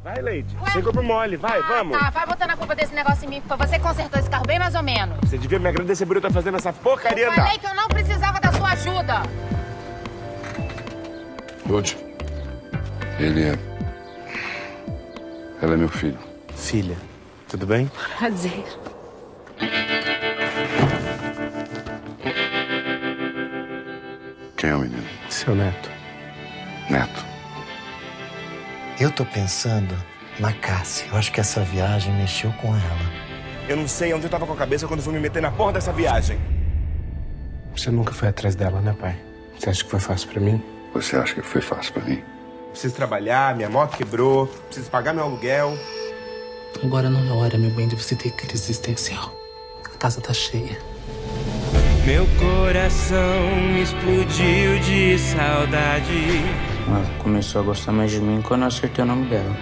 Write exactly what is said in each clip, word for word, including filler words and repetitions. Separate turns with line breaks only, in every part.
Vai, Leide. Chegou pro mole, vai,
ah,
vamos.
Tá, vai botando a culpa desse negócio em mim, porque você consertou esse carro bem mais ou menos.
Você devia me agradecer por eu estar fazendo essa porcaria
Eu
andar.
falei que eu não precisava da sua ajuda.
Lud, ele é... Ela é meu filho.
Filha, tudo bem?
Prazer.
Quem é o menino?
Seu neto.
Neto.
Eu tô pensando na Cássia. Eu acho que essa viagem mexeu com ela.
Eu não sei onde eu tava com a cabeça quando fui me meter na porra dessa viagem. Você nunca foi atrás dela, né, pai? Você acha que foi fácil pra mim?
Você acha que foi fácil pra mim?
Preciso trabalhar, minha moto quebrou, preciso pagar meu aluguel.
Agora não é hora, meu bem, de você ter crise existencial. A casa tá cheia.
Meu coração explodiu de saudade.
Ela começou a gostar mais de mim quando eu acertei o nome dela.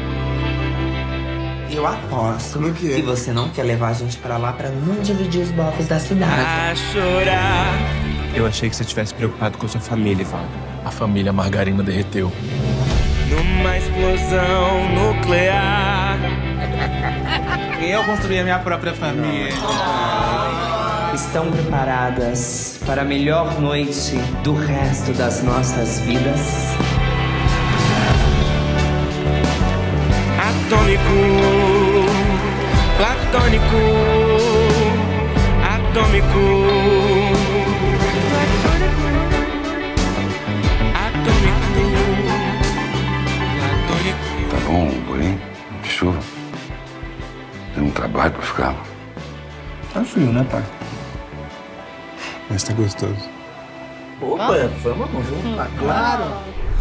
Eu aposto
no quê?
que você não quer levar a gente pra lá pra não dividir os bofos da cidade.
A chorar.
Eu achei que você estivesse preocupado com a sua família, Ivaldo. A família Margarina derreteu.
Numa explosão nuclear.
Eu construí a minha própria família.
Estão preparadas para a melhor noite do resto das nossas vidas?
Atômico, platônico, atômico, atômico, platônico.
Tá bom, bolinho? De chuva? Tem um trabalho pra ficar.
Tá frio, né, pai? Mas tá gostoso.
Opa, vamos junto, claro.